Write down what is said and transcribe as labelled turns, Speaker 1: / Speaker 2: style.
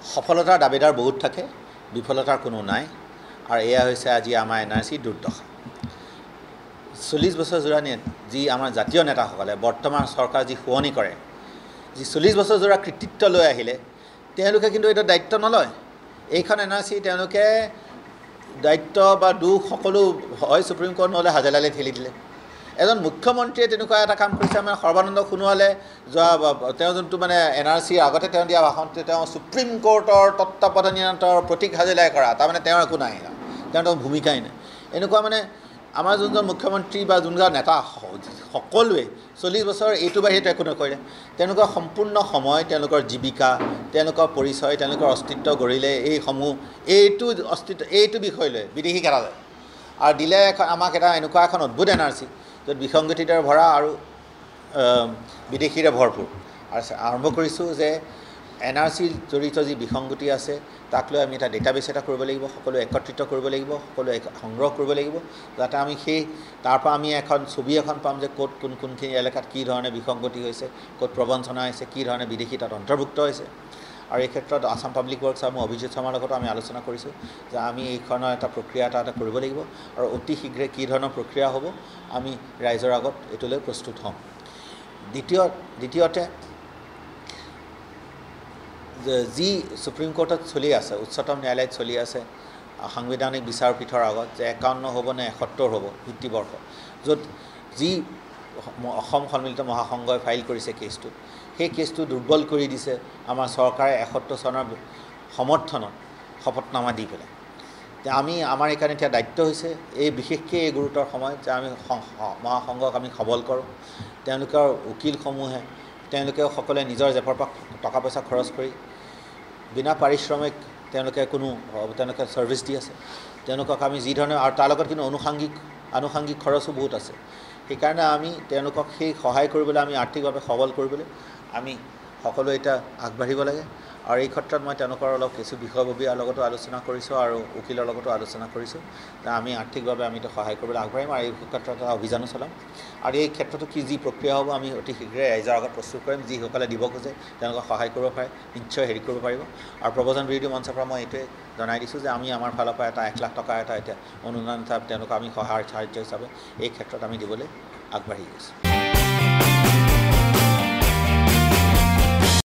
Speaker 1: সফলতাৰ দাবীদাৰ বহুত থাকে, বিফলতাৰ কোনো নাই। আৰু এয়া হৈছে আজি আমাৰ NRC দুৰ্দশা। 40 বছৰ জোৰা যি আমাৰ জাতীয় নেতাসকলে বৰ্তমান চৰকাৰ যি শুৱনি কৰে, যি 40 বছৰ জোৰা কৃতিত্ব লৈ আহিলে, তেওঁলোকে কিন্তু এটা দায়িত্ব নলয়। এইখন NRC তেওঁলোকে দায়িত্ব বা দুখ সকলো হয় সুপ্ৰিম কোৰ্ট নহ'লে হাজেলালৈ ঠেলি দিলে। এজন মুখ্যমন্ত্ৰীয়ে তেনেকুৱা এটা কাম কৰিছে। মানে সৰ্বানন্দ সোণোৱালে তেওঁ যোনটো মানে NRCৰ আগতে তেওঁ দিয়া ভাষণটো তেওঁ সুপ্ৰিম কোৰ্টৰ তত্ত্বাৱধানৰ প্ৰতীক হাজেলাই কৰা, তাৰমানে তেওঁৰ একো নাই, তেওঁৰ ভূমিকাই নাই। এনেকুৱা মানে আমাৰ যোনজন মুখ্যমন্ত্ৰী বা যোনজন নেতা সকলোৱে 40 বছৰ এইটো বাহিৰে একো নকৰিলে। তেওঁলোকৰ সম্পূৰ্ণ সময়, তেওঁলোকৰ জীৱিকা, তেওঁলোকৰ পৰিচয়, তেওঁলোকৰ অস্তিত্ব গঢ়িলে এইসমূহ এইটো বিষয় লৈ বিদেশী খেলালে আৰু দিলে আমাক এনেকুৱা এখন অদ্ভুত NRC য'ত বিসংগতিৰে ভৰা আৰু বিদেশীৰে ভৰপূৰ। আৰু আৰম্ভ কৰিছোঁ যে NRCৰ জড়িত যি বিসংগতি আছে তাক লৈ আমি এটা ডেটাবেছ এটা কৰিব লাগিব, সকলো একত্ৰিত কৰিব লাগিব, সকলো সংগ্ৰহ কৰিব লাগিব, যাতে আমি তাৰ পৰা আমি এখন ছবি এখন পাম যে ক'ত কোনখিনি এলেকাত কি ধৰণে বিসংগতি হৈছে, ক'ত প্ৰবঞ্চনা হৈছে, কি ধৰণে বিদেশী তাত অন্তৰ্ভুক্ত হৈছে। আৰু এই ক্ষেত্ৰত আসাম পাব্লিক ৱৰ্কছ আৰু মই অভিজিত শৰ্মাৰ লগতো আমি আলোচনা কৰিছোঁ যে আমি এইখনৰ এটা প্ৰক্ৰিয়া এটা কৰিব লাগিব আৰু অতি শীঘ্ৰে কি ধৰণৰ প্ৰক্ৰিয়া হ'ব আমি ৰাইজৰ আগত এইটোলৈ প্ৰস্তুত হ'ম। দ্বিতীয়তে যি সুপ্ৰিম কোৰ্টত চলি আছে, উচ্চতম ন্যায়ালয়ত চলি আছে সাংবিধানিক বিচাৰপীঠৰ আগত যে 51 হ'ব নে 71 হ'ব ভিত্তিবৰ্ষ, য'ত যি অসম সন্মিলিত মহাসংঘই ফাইল কৰিছে কেছটো, সেই কেছটো দুৰ্বল কৰি দিছে আমাৰ চৰকাৰে 71 চনৰ সমৰ্থনত শপতনামা দি পেলাই। আমাৰ এইকাৰণে এতিয়া দায়িত্ব হৈছে বিশেষকৈ এই গুৰুতৰ সময়ত যে আমি মহাসংঘক আমি সবল কৰোঁ। তেওঁলোকৰ উকিলসমূহে তেওঁলোকেও সকলোৱে নিজৰ জেপৰ পৰা টকা পইচা খৰচ কৰি বিনা পাৰিশ্ৰমিক তেওঁলোকে ছাৰ্ভিচ দি আছে। তেওঁলোকক আমি যি ধৰণে আৰু তাৰ লগত কিন্তু আনুষাংগিক খৰচো বহুত আছে। সেইকাৰণে আমি তেওঁলোকক সেই সহায় কৰিবলৈ, আমি আৰ্থিকভাৱে সবল কৰিবলৈ আমি সকলোৱে এতিয়া আগবাঢ়িব লাগে। আৰু এই ক্ষেত্ৰত মই তেওঁলোকৰ অলপ কিছু বিষয়ববীয়াৰ লগতো আলোচনা কৰিছোঁ আৰু উকিলৰ লগতো আলোচনা কৰিছোঁ যে আমি আৰ্থিকভাৱে আমি সহায় কৰিবলৈ আগবাঢ়িম আৰু এই ক্ষেত্ৰত এটা অভিযানো চলাম। আৰু এই ক্ষেত্ৰতো যি প্ৰক্ৰিয়া হ'ব আমি অতি শীঘ্ৰে ৰাইজৰ আগত প্ৰস্তুত কৰিম। যিসকলে দিব খোজে তেওঁলোকক সহায় কৰিব পাৰে, নিশ্চয় কৰিব পাৰিব। আৰু প্ৰব্ৰজন বিৰোধী মঞ্চৰ পৰা মই এইটোৱে জনাই দিছোঁ যে আমি আমাৰ ফালৰ পৰা 1 লাখ টকা এতিয়া অনুদান হিচাপে তেওঁলোকক আমি সাহাৰ্য হিচাপে এই ক্ষেত্ৰত আমি দিবলৈ আগবাঢ়ি গৈছোঁ।